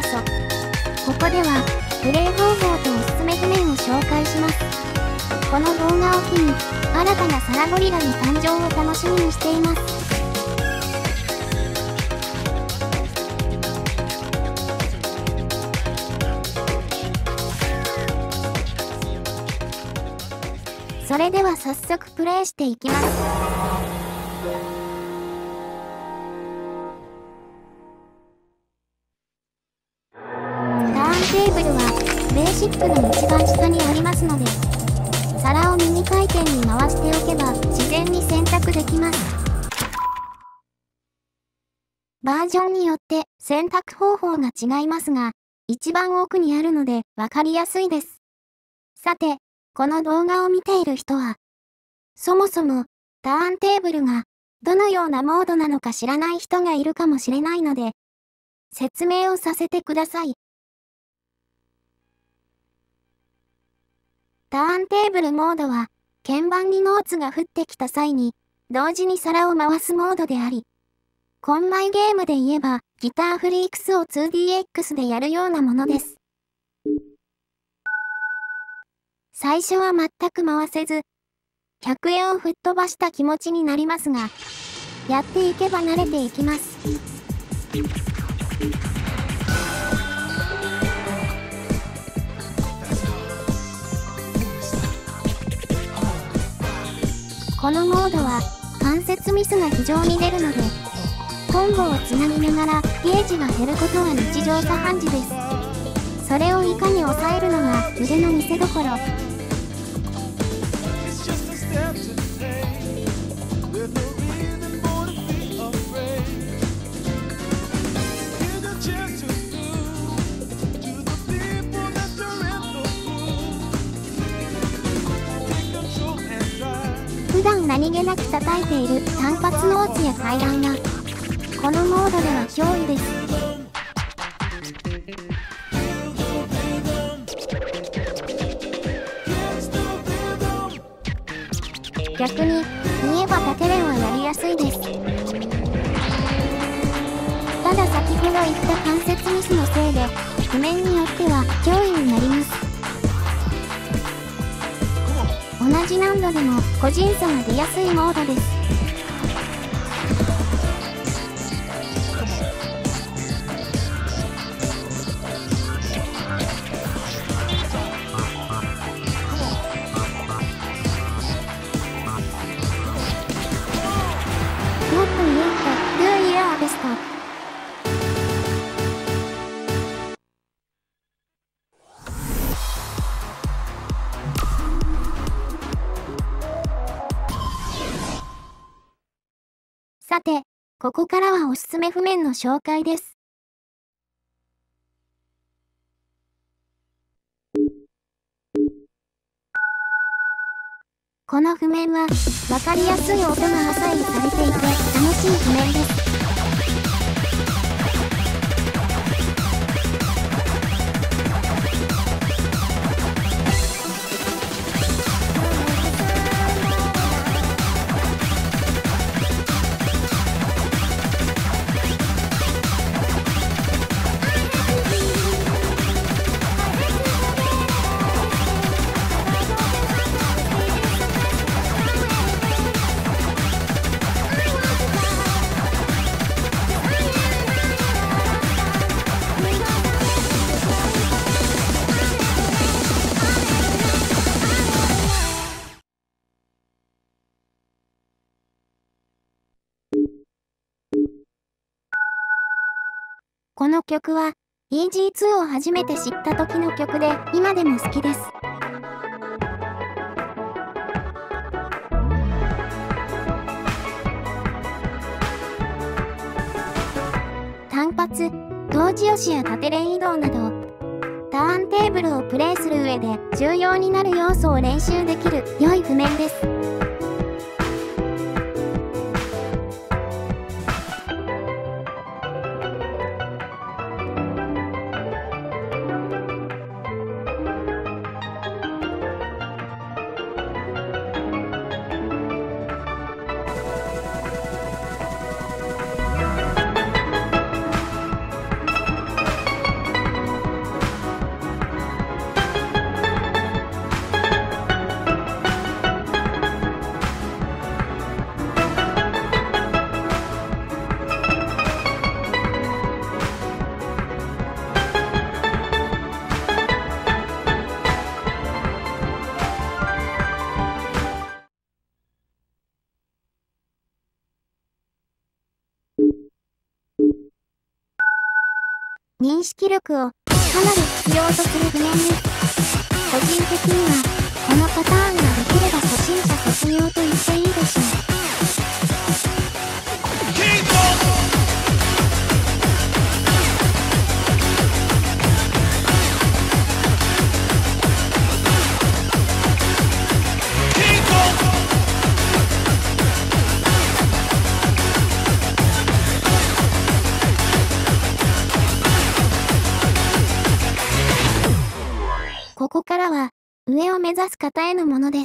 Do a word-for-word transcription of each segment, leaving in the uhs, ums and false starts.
こそ。ここでは、プレイ方法とおすすめ譜面を紹介します。この動画を機に、新たなサラゴリラの誕生を楽しみにしています。それでは早速プレイしていきます。ターンテーブルはベーシックの一番下にありますので、皿を右回転に回しておけば自然に選択できます。バージョンによって選択方法が違いますが、一番奥にあるので分かりやすいです。さて、この動画を見ている人は、そもそもターンテーブルがどのようなモードなのか知らない人がいるかもしれないので、説明をさせてください。ターンテーブルモードは、鍵盤にノーツが降ってきた際に、同時に皿を回すモードであり、コンマイゲームで言えば、ギターフリークスを ツーディーエックス でやるようなものです。最初は全く回せず、ひゃくえんを吹っ飛ばした気持ちになりますが、やっていけば慣れていきます。このモードは関節ミスが非常に出るので、コンボをつなぎながらゲージが減ることは日常茶飯事です。それをいかに抑えるのが腕の見せ所。普段何気なく叩いている単発ノーツや階段は、このモードでは脅威です。逆に、見えば立てれんはやりやすいです。ただ先ほど言った関節ミスのせいで、譜面によっては脅威になります。同じ難度でも個人差が出やすいモードです。もっと言うと、Do your best。さて、ここからはおすすめ譜面の紹介です。この譜面は、わかりやすい音がアサインされていて、楽しい譜面です。この曲は イージーツー を初めて知った時の曲で今でも好きです。単発、同時押しや縦連移動などターンテーブルをプレイする上で重要になる要素を練習できる良い譜面です。 認識力をかなり必要とする譜面です。個人的には、このパターンができれば初心者卒業と言っていいでしょう。ここからは、上を目指す方へのものです。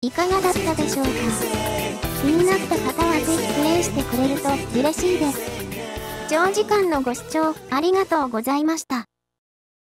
いかがだったでしょうか。気になった方はぜひプレイしてくれると嬉しいです。長時間のご視聴ありがとうございました。